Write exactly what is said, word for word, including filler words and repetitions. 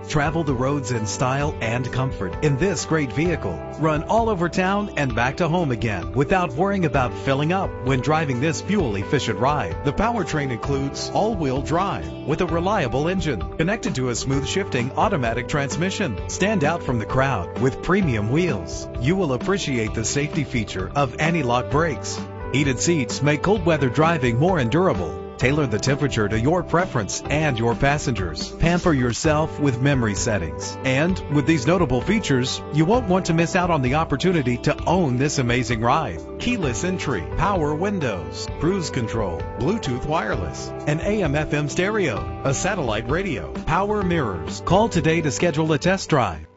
Travel the roads in style and comfort in this great vehicle. Run all over town and back to home again without worrying about filling up when driving this fuel-efficient ride. The powertrain includes all-wheel drive with a reliable engine connected to a smooth shifting automatic transmission. Stand out from the crowd with premium wheels. You will appreciate the safety feature of anti-lock brakes. Heated seats make cold weather driving more endurable. Tailor the temperature to your preference and your passengers. Pamper yourself with memory settings. And with these notable features, you won't want to miss out on the opportunity to own this amazing ride. Keyless entry, power windows, cruise control, Bluetooth wireless, an A M F M stereo, a satellite radio, power mirrors. Call today to schedule a test drive.